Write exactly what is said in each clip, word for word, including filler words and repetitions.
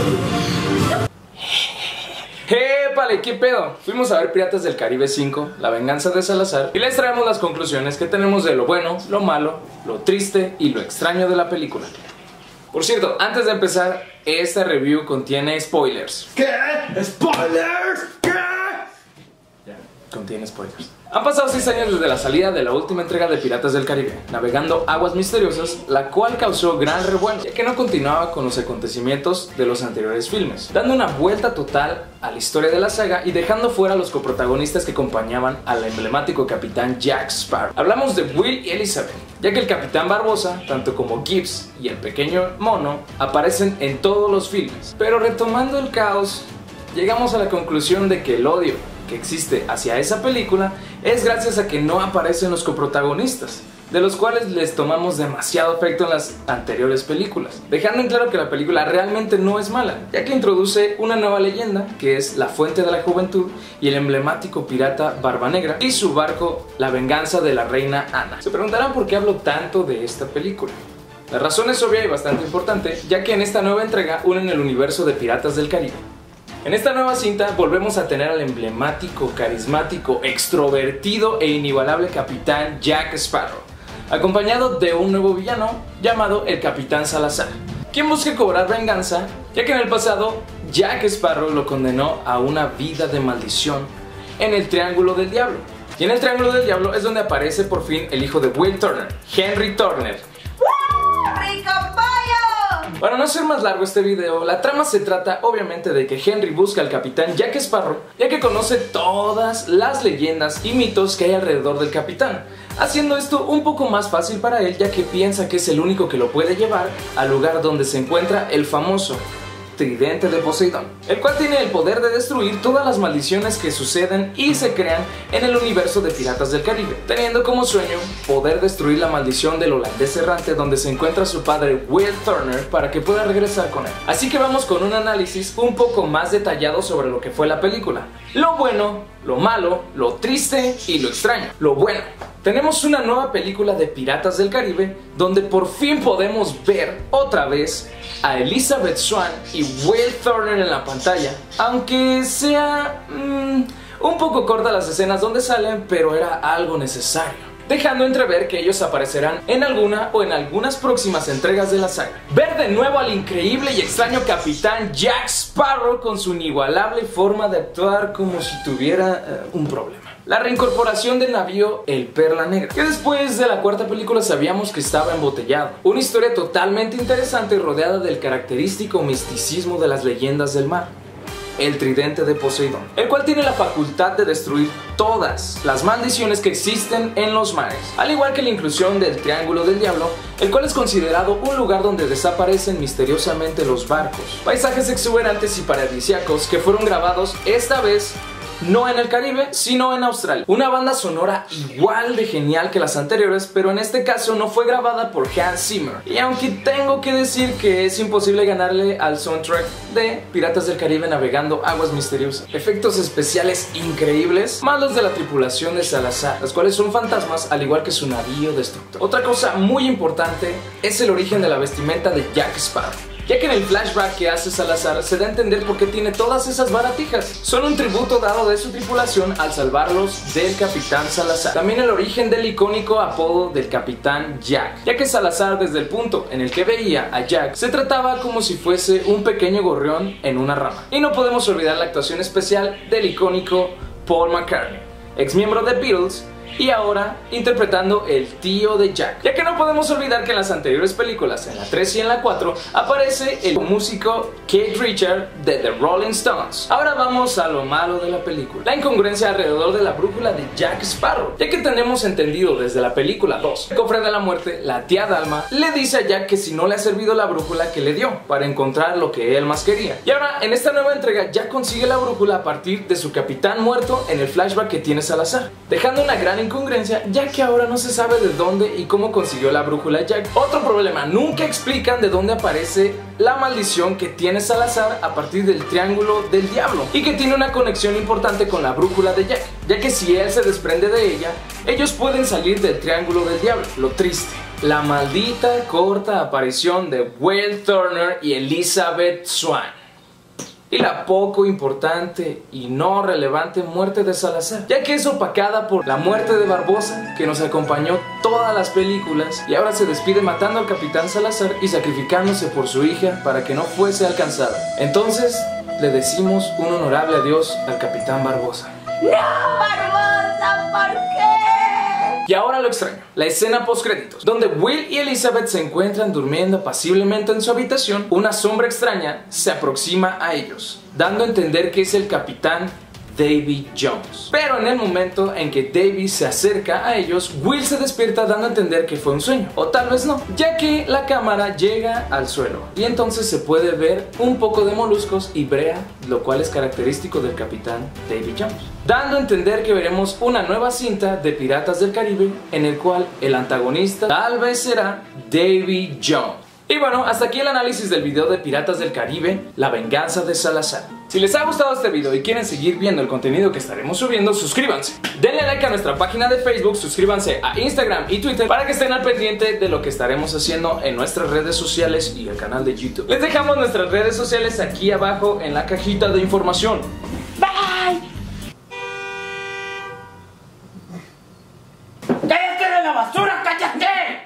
¡Épale! ¿Qué pedo? Fuimos a ver Piratas del Caribe cinco, La venganza de Salazar, y les traemos las conclusiones que tenemos de lo bueno, lo malo, lo triste y lo extraño de la película. Por cierto, antes de empezar, esta review contiene spoilers. ¿Qué? ¿Spoilers? ¿Qué? Ya, contiene spoilers. Han pasado seis años desde la salida de la última entrega de Piratas del Caribe, navegando aguas misteriosas, la cual causó gran revuelo, ya que no continuaba con los acontecimientos de los anteriores filmes, dando una vuelta total a la historia de la saga y dejando fuera a los coprotagonistas que acompañaban al emblemático capitán Jack Sparrow. Hablamos de Will y Elizabeth, ya que el capitán Barbosa, tanto como Gibbs y el pequeño mono, aparecen en todos los filmes. Pero retomando el caos, llegamos a la conclusión de que el odio que existe hacia esa película es gracias a que no aparecen los coprotagonistas, de los cuales les tomamos demasiado afecto en las anteriores películas, dejando en claro que la película realmente no es mala, ya que introduce una nueva leyenda que es la Fuente de la Juventud y el emblemático pirata Barba Negra y su barco La venganza de la reina Ana. Se preguntarán por qué hablo tanto de esta película. La razón es obvia y bastante importante, ya que en esta nueva entrega unen el universo de Piratas del Caribe. En esta nueva cinta volvemos a tener al emblemático, carismático, extrovertido e inigualable capitán Jack Sparrow, acompañado de un nuevo villano llamado el Capitán Salazar, quien busca cobrar venganza, ya que en el pasado Jack Sparrow lo condenó a una vida de maldición en el Triángulo del Diablo. Y en el Triángulo del Diablo es donde aparece por fin el hijo de Will Turner, Henry Turner. Para no hacer más largo este video, la trama se trata obviamente de que Henry busca al capitán Jack Sparrow, ya que conoce todas las leyendas y mitos que hay alrededor del capitán, haciendo esto un poco más fácil para él, ya que piensa que es el único que lo puede llevar al lugar donde se encuentra el famoso Tridente de Poseidón, el cual tiene el poder de destruir todas las maldiciones que suceden y se crean en el universo de Piratas del Caribe, teniendo como sueño poder destruir la maldición del holandés errante donde se encuentra su padre Will Turner para que pueda regresar con él. Así que vamos con un análisis un poco más detallado sobre lo que fue la película, lo bueno, lo malo, lo triste y lo extraño. Lo bueno: tenemos una nueva película de Piratas del Caribe donde por fin podemos ver otra vez a Elizabeth Swann y Will Turner en la pantalla, aunque sea mmm, un poco corta las escenas donde salen, pero era algo necesario, dejando entrever que ellos aparecerán en alguna o en algunas próximas entregas de la saga. Ver de nuevo al increíble y extraño capitán Jack Sparrow con su inigualable forma de actuar como si tuviera uh, un problema. La reincorporación del navío El Perla Negra, que después de la cuarta película sabíamos que estaba embotellado. Una historia totalmente interesante rodeada del característico misticismo de las leyendas del mar. El Tridente de Poseidón, el cual tiene la facultad de destruir todas las maldiciones que existen en los mares, al igual que la inclusión del Triángulo del Diablo, el cual es considerado un lugar donde desaparecen misteriosamente los barcos. Paisajes exuberantes y paradisíacos que fueron grabados esta vez no en el Caribe, sino en Australia. Una banda sonora igual de genial que las anteriores, pero en este caso no fue grabada por Hans Zimmer. Y aunque tengo que decir que es imposible ganarle al soundtrack de Piratas del Caribe navegando aguas misteriosas. Efectos especiales increíbles, más los de la tripulación de Salazar, los cuales son fantasmas al igual que su navío destructor. Otra cosa muy importante es el origen de la vestimenta de Jack Sparrow, ya que en el flashback que hace Salazar se da a entender por qué tiene todas esas baratijas. Son un tributo dado de su tripulación al salvarlos del Capitán Salazar. También el origen del icónico apodo del Capitán Jack, ya que Salazar, desde el punto en el que veía a Jack, se trataba como si fuese un pequeño gorrión en una rama. Y no podemos olvidar la actuación especial del icónico Paul McCartney, ex miembro de Beatles, y ahora interpretando el tío de Jack, ya que no podemos olvidar que en las anteriores películas, en la tres y en la cuatro, aparece el músico Keith Richards de The Rolling Stones. Ahora vamos a lo malo de la película: la incongruencia alrededor de la brújula de Jack Sparrow, ya que tenemos entendido desde la película dos, el cofre de la muerte, la tía Dalma le dice a Jack que si no le ha servido la brújula que le dio para encontrar lo que él más quería. Y ahora en esta nueva entrega Jack consigue la brújula a partir de su capitán muerto en el flashback que tiene Salazar, dejando una gran incongruencia, ya que ahora no se sabe de dónde y cómo consiguió la brújula Jack. Otro problema: nunca explican de dónde aparece la maldición que tiene Salazar a partir del Triángulo del Diablo y que tiene una conexión importante con la brújula de Jack, ya que si él se desprende de ella, ellos pueden salir del Triángulo del Diablo. Lo triste: la maldita corta aparición de Will Turner y Elizabeth Swann. y la poco importante y no relevante muerte de Salazar, ya que es opacada por la muerte de Barbosa, que nos acompañó todas las películas y ahora se despide matando al capitán Salazar y sacrificándose por su hija para que no fuese alcanzada. Entonces le decimos un honorable adiós al capitán Barbosa. ¡No, Barbosa! ¿Por qué? Y ahora lo extraño, la escena postcréditos, donde Will y Elizabeth se encuentran durmiendo apaciblemente en su habitación. Una sombra extraña se aproxima a ellos, dando a entender que es el capitán Davy Jones. Pero en el momento en que Davy se acerca a ellos, Will se despierta dando a entender que fue un sueño, o tal vez no, ya que la cámara llega al suelo y entonces se puede ver un poco de moluscos y brea, lo cual es característico del capitán Davy Jones, dando a entender que veremos una nueva cinta de Piratas del Caribe en el cual el antagonista tal vez será Davy Jones. Y bueno, hasta aquí el análisis del video de Piratas del Caribe, La Venganza de Salazar. Si les ha gustado este video y quieren seguir viendo el contenido que estaremos subiendo, suscríbanse. Denle like a nuestra página de Facebook, suscríbanse a Instagram y Twitter para que estén al pendiente de lo que estaremos haciendo en nuestras redes sociales y el canal de YouTube. Les dejamos nuestras redes sociales aquí abajo en la cajita de información. ¡Bye! ¡Cállate de la basura! ¡Cállate!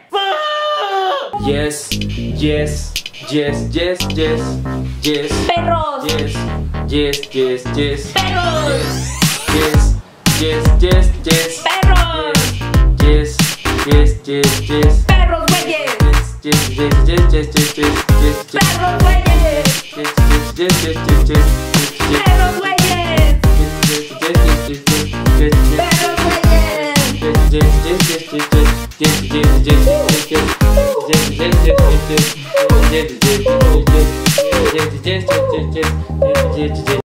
Yes, yes, yes, yes, yes, yes. ¡Perros! Yes, yes, yes, yes. ¡Perros! Yes, yes, yes, yes. ¡Perros! Yes, yes, yes, yes. ¡Perros, güeyes! Yes, yes, yes, yes, yes, yes, yes, yes. ¡Perros, güeyes! Yes, yes, yes, yes, yes, yes. ¡Perros, güeyes! Yes, yes, yes, yes, yes, yes, yes. ¡Perros, güeyes! Yes, yes, yes, yes, yes, yes. Yes, yes, yes, yes, yes, yes. Yes, yes, yes, yes, yes. Yes, yes, yes, yes, yes, yes. Yes, yes, yes, yes, yes, yes. Yes, yes, yes.